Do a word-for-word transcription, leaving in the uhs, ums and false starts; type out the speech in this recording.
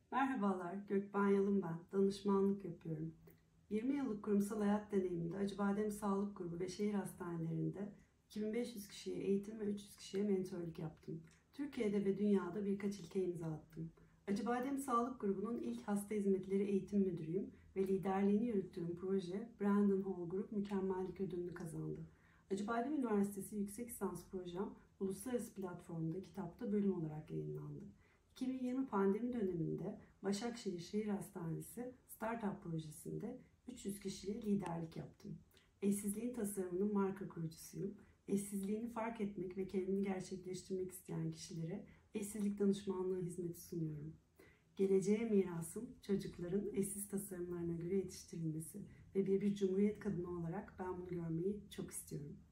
Merhabalar, Gökben Yalın ben. Danışmanlık yapıyorum. yirmi yıllık kurumsal hayat deneyimimde Acıbadem Sağlık Grubu ve şehir hastanelerinde iki bin beş yüz kişiye eğitim ve üç yüz kişiye mentörlük yaptım. Türkiye'de ve dünyada birkaç ilke imza attım. Acıbadem Sağlık Grubu'nun ilk hasta hizmetleri eğitim müdürüyüm ve liderliğini yürüttüğüm proje Brandon Hall Group mükemmellik ödülünü kazandı. Acıbadem Üniversitesi yüksek lisans projem uluslararası platformda kitapta bölüm olarak yayınlandı. iki bin yirmi pandemi döneminde Başakşehir Şehir Hastanesi Startup projesinde üç yüz kişiye liderlik yaptım. Eşsizliğin tasarımının marka kurucusuyum. Eşsizliğini fark etmek ve kendini gerçekleştirmek isteyen kişilere eşsizlik danışmanlığı hizmeti sunuyorum. Geleceğe mirasım çocukların eşsiz tasarımlarına göre yetiştirilmesi ve bir, bir cumhuriyet kadını olarak ben bunu görmeyi çok istiyorum.